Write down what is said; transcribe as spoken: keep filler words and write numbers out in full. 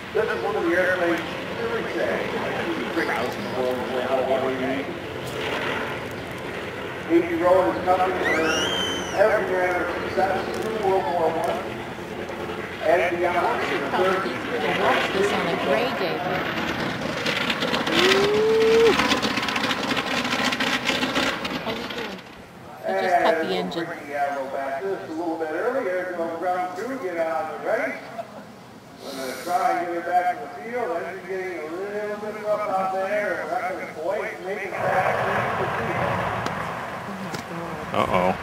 This is one of the airplanes really say. A V R O is coming for every year of success through World War One and beyond. You should probably watch this on a gray day. I just cut the engine. Bring the AVRO back just a little bit earlier, go ground crew, get out of the race. We're going to try and get it back to the field. Engine's getting a little bit rough out there. We're not going to wait and make it back. Uh-oh.